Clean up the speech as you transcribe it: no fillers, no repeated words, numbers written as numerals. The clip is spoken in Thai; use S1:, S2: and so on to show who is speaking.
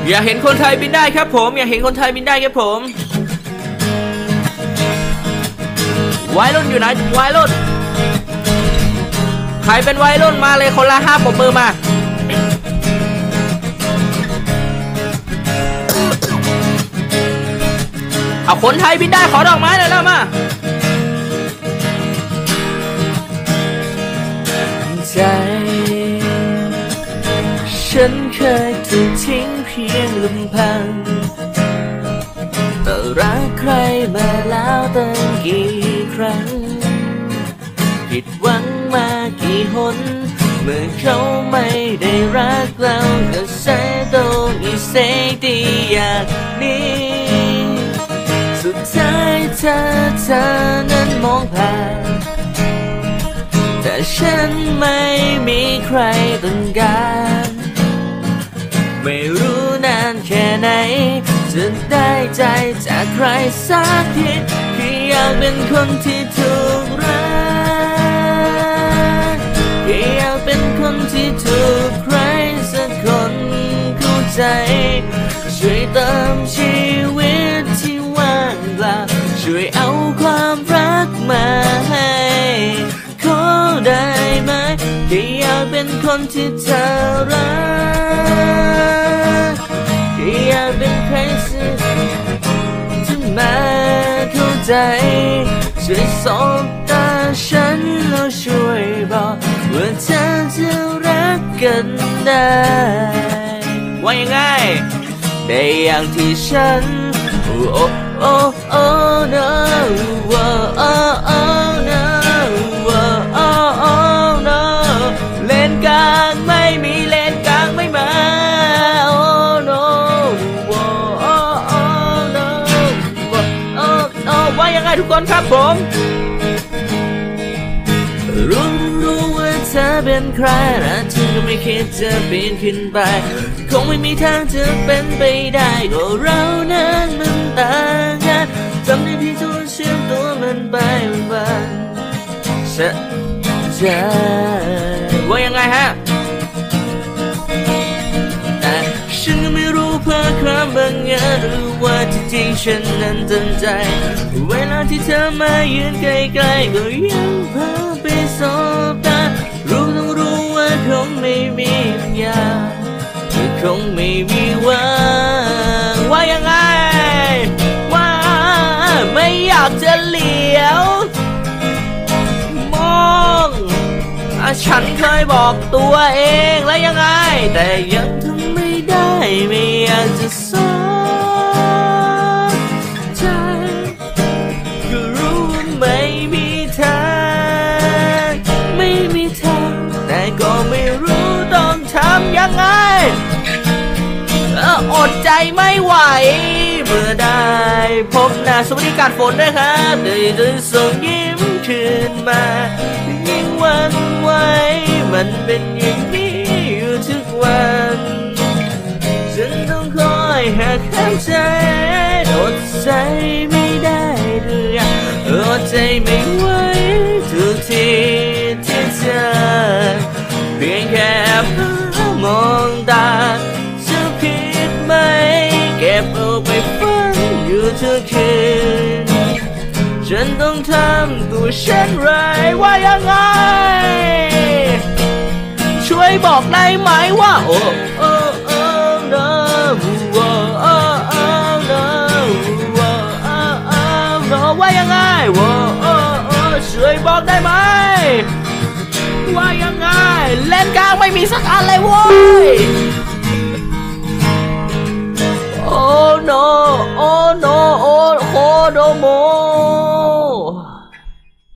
S1: อยากเห็นคนไทยบินได้ครับผมอยากเห็นคนไทยบินได้ครับผมวัยรุ่นอยู่ไหนวัยรุ่นใครเป็นวัยรุ่นมาเลยคนละ5 ปรบมือมาเอาคนไทยบินได้ขอดอกไม้หน่อยแล้วมาใจฉันเคยถูกทิ้งเพียงลำพังแต่รักใครมาแล้วตั้งกี่ครั้งผิดหวังมากี่หนเมื่อเขาไม่ได้รักเราก็แสโดนอีเสดีอย่างนี้สุดท้ายเธอนั้นมองผ่านแต่ฉันไม่มีใครต้องการไม่รู้นานแค่ไหนจะได้ใจจากใครสักทีแค่อยากเป็นคนที่ถูกรักแค่อยากเป็นคนที่ถูกใครสักคนเข้าใจช่วยเติมชีวิตที่ว่างเปล่าช่วยเอาความรักมาให้ขอได้ไหมแค่อยากเป็นคนที่เธอรักแค่อยากเป็นใครสักที่มาเข้าใจช่วยสบตาฉันแล้วช่วยบอกว่าเธอจะรักกันได้ว่ายังไงแต่อย่างที่ฉันโอ้โอ้โอ้ no โอ้โอ้โอ้ no โอ้โอ้โอ้ no เลนกลางไม่มีเลนกลางไม่มาโอ้ no โอ้โอ้โอ้ no โอ้โอ้ว่ายังไงทุกคนครับผมรู้ว่าเธอเป็นใครและเธอก็ไม่คิดจะปีนขึ้นไปคงไม่มีทางจะเป็นไปได้ก็เรานั้นมันต่างกันจำได้ที่ตัวเชื่อมตัวมันไปวันฉันจะว่ายังไงฮะแต่ฉันก็ไม่รู้เพื่อความบังเอิญหรือว่าที่จริงฉันนั้นตั้งใจเวลาที่เธอมายืนใกล้ๆก็ยังพาไปสบตาต้องรู้ว่าคงไม่มีอยากคงไม่มีว่ายังไงว่าไม่อยากจะเหลียวมองฉันเคยบอกตัวเองแล้วยังไงแต่ยังทำไม่ได้ไม่อยากจะสนใจก็รู้ว่าไม่มีทางไม่มีทางแต่ก็ไม่รู้ต้องทำยังไงอดใจไม่ไหวเมื่อได้พบหน้าสวัสดีการฝนด้วยครับได้ส่งยิ้มคืนมายิ่งวันไหวมันเป็นอย่างนี้อยู่ทุกวันฉันต้องคอยหักห้ามใจอดใจไม่ได้เลยอดใจไม่ไหวทุกทีที่เธอเพียงแค่มองตาจะผิดไหมเก็บเอาไปฝันอยู่ทุกคืนฉันต้องทำตัวเช่นไรว่ายังไงช่วยบอกได้ไหมว่าโอ้โอ้โอ้ no โอ้โอ้โอ้ no โอ้โอ้โอ้ no ว่ายังไงโอ้โอ้โอ้ช่วยบอกได้ไหมว่ายังไงเล่นกลางไม่มีสักอันเลยโว้ยโอ้ no โอ้ no โอ้โคโดโม